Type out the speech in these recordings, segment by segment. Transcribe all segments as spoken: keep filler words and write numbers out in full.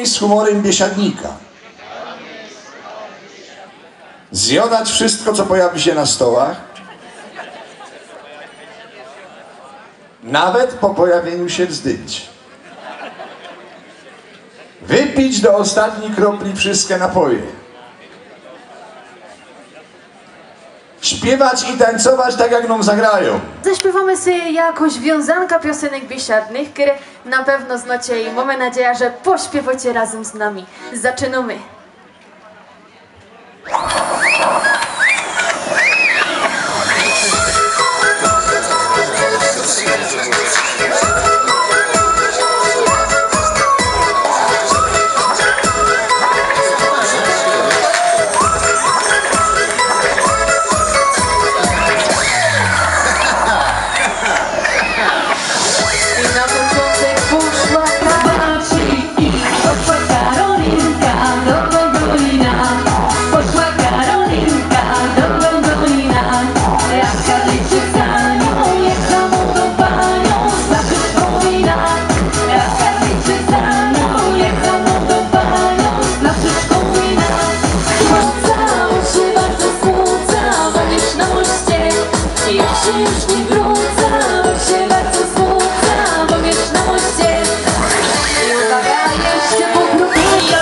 z humorem biesiadnika. Zjadać wszystko, co pojawi się na stołach. Nawet po pojawieniu się zdjęć. Wypić do ostatniej kropli wszystkie napoje. Śpiewać i tańcować tak, jak nam zagrają. Zaśpiewamy sobie jakąś wiązankę piosenek biesiadnych, które na pewno znacie i mamy nadzieję, że pośpiewacie razem z nami. Zaczynamy. Już nie wrócę, bo się bardzo smucę, bo wiesz na moście. I uwaga, jeszcze po grupie.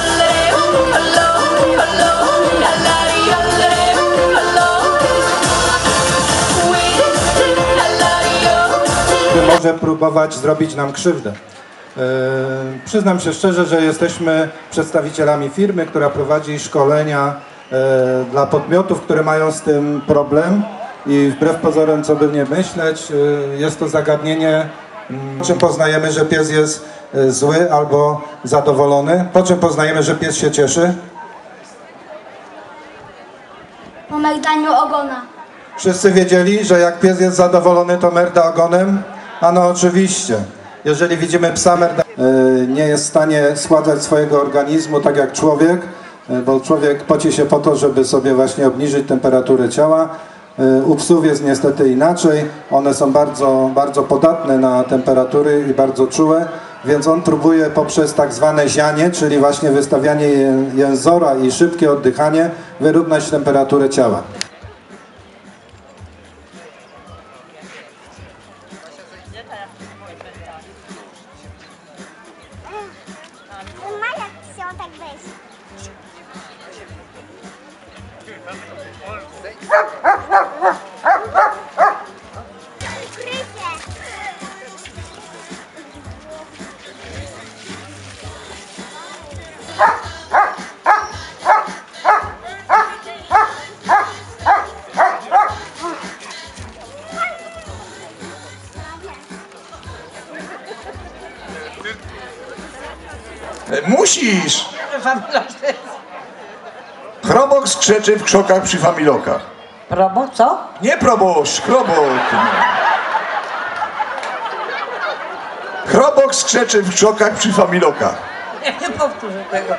Może próbować zrobić nam krzywdę. Yy, przyznam się szczerze, że jesteśmy przedstawicielami firmy, która prowadzi szkolenia yy, dla podmiotów, które mają z tym problem. I wbrew pozorom, co by nie myśleć, jest to zagadnienie, po czym poznajemy, że pies jest zły albo zadowolony, po czym poznajemy, że pies się cieszy. Po merdaniu ogona. Wszyscy wiedzieli, że jak pies jest zadowolony, to merda ogonem? Ano oczywiście. Jeżeli widzimy psa merda, nie jest w stanie schładzać swojego organizmu tak jak człowiek, bo człowiek poci się po to, żeby sobie właśnie obniżyć temperaturę ciała. U psów jest niestety inaczej, one są bardzo, bardzo podatne na temperatury i bardzo czułe, więc on próbuje poprzez tak zwane zianie, czyli właśnie wystawianie jęzora i szybkie oddychanie, wyrównać temperaturę ciała. Musisz! Chrobok skrzeczy w krzokach przy familokach. Probo, co? Nie proboszcz, chrobok. Chrobok skrzeczy w krzokach przy familokach. Nie, nie powtórzę tego.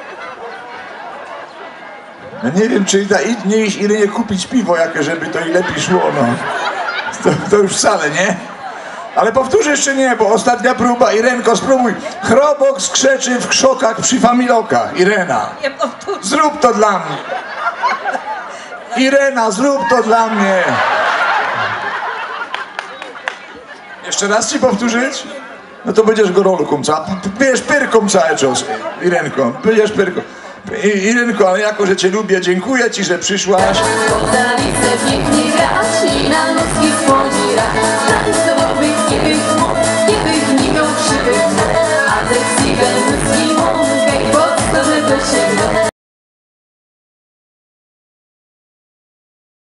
No nie wiem, czy da, nie iść ile nie kupić piwo jakie, żeby to i lepiej szło, no. To, to już wcale, nie? Ale powtórzę jeszcze nie, bo ostatnia próba. Irenko, spróbuj. Chrobok skrzeczy w krzokach przy familokach. Irena. Nie powtórzę. Zrób to dla mnie. Irena, zrób to dla mnie. Jeszcze raz ci powtórzyć? No to będziesz gorolką, co? Będziesz pyrką cały czas, Irenko. Będziesz pyrką. I, Irenko, ale jako, że cię lubię, dziękuję ci, że przyszłaś. Tańce pięknie grać i na ludzki słodzi raz.